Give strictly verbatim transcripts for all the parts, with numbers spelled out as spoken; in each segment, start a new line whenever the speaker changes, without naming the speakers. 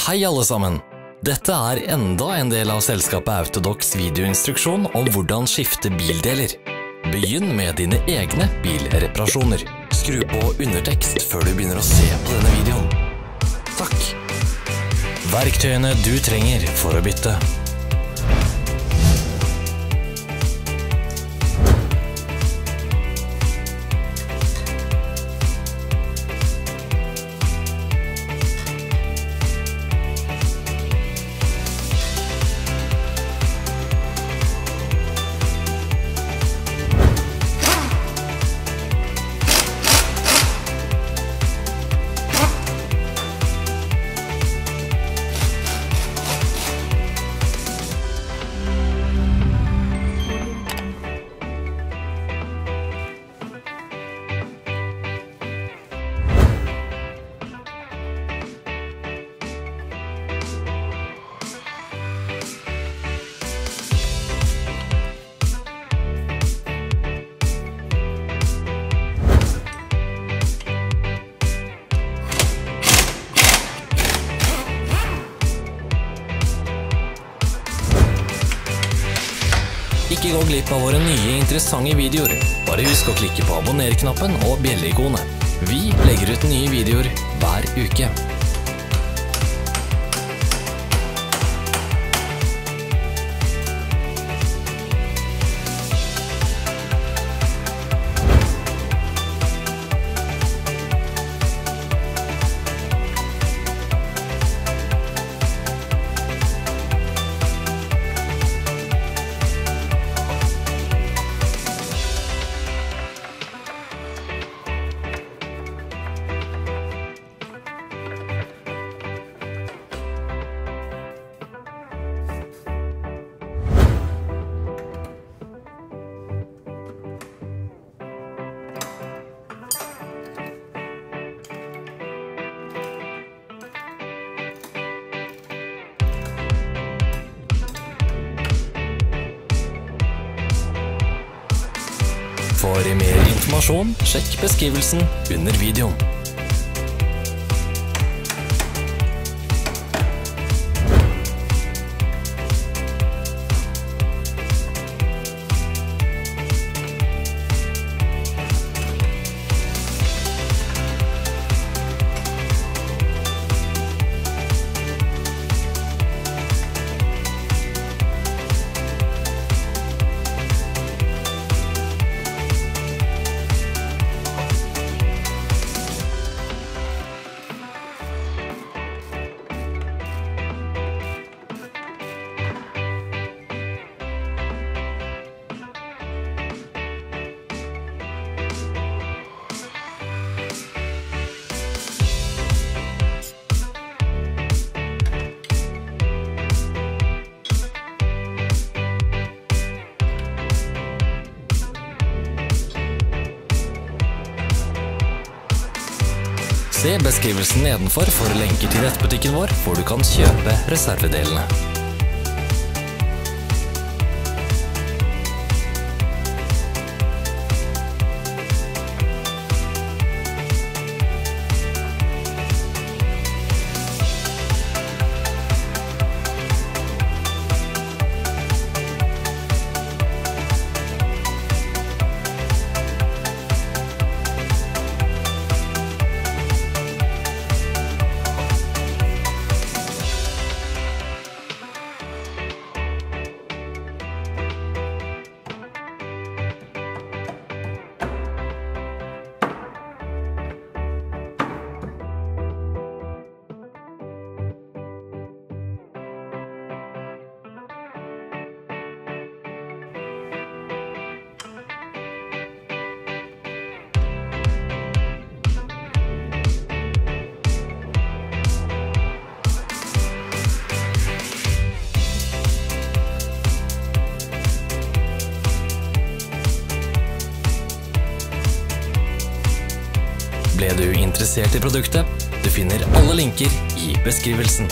Hei alle sammen! Dette er enda en del av selskapet Autodocs videoinstruksjon om hvordan skifte bildeler. Begynn med dine egne bilreparasjoner. Skru på undertekst før du begynner å se på denne videoen. Takk! Verktøyene du trenger for å bytte. Ikke gå glipp av våre nye interessante videoer. Bare husk å klikke på abonner-knappen og bjelle-ikonet. Vi legger ut nye videoer hver uke. For mer informasjon, sjekk beskrivelsen under videoen. Se beskrivelsen nedenfor for lenker til nettbutikken vår, hvor du kan kjøpe reservedelene. Ble du interessert i produktet? Du finner alle linker i beskrivelsen.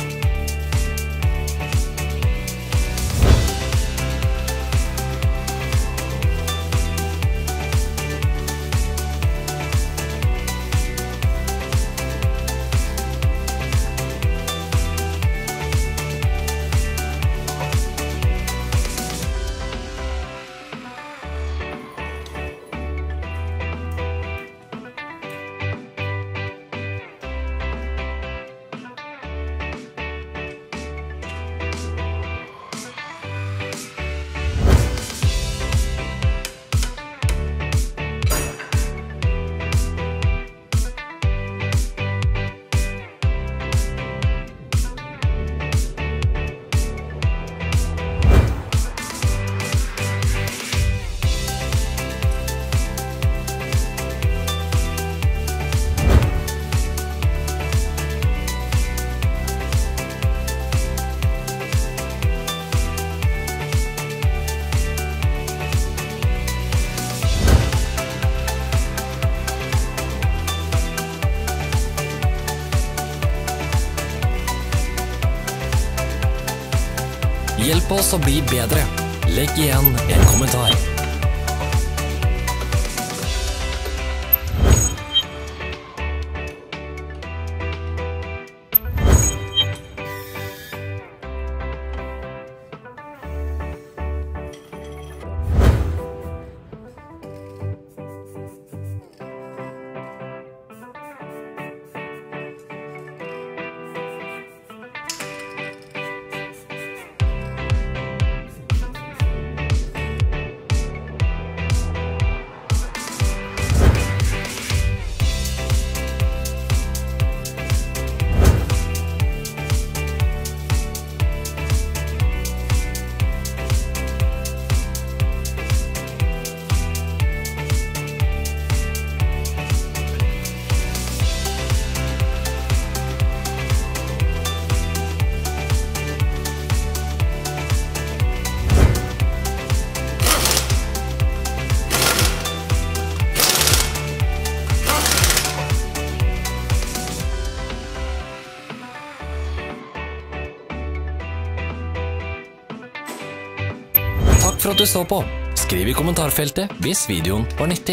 Hjelp oss å bli bedre. Legg igjen en kommentar. Takk for at du så på. Skriv i kommentarfeltet hvis videoen var nyttig.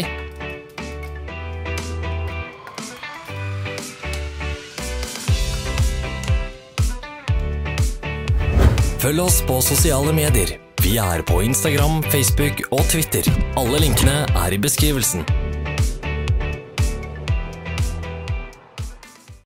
Følg oss på sosiale medier. Vi er på Instagram, Facebook og Twitter. Alle linkene er i beskrivelsen.